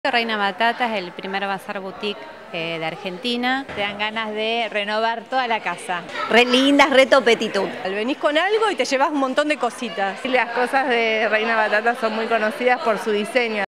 Reina Batata es el primer bazar boutique de Argentina. Te dan ganas de renovar toda la casa. Re lindas, re topetitud. Venís con algo y te llevas un montón de cositas. Las cosas de Reina Batata son muy conocidas por su diseño.